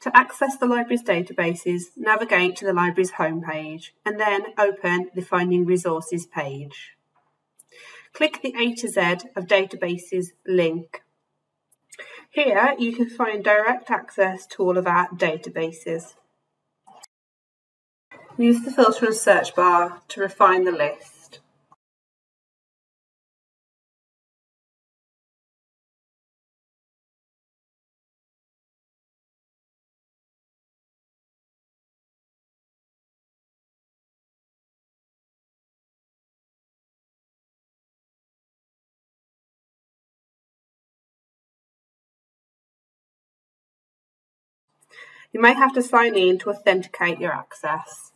To access the library's databases, navigate to the library's homepage and then open the Finding Resources page. Click the A to Z of Databases link. Here you can find direct access to all of our databases. Use the filter and search bar to refine the list. You may have to sign in to authenticate your access.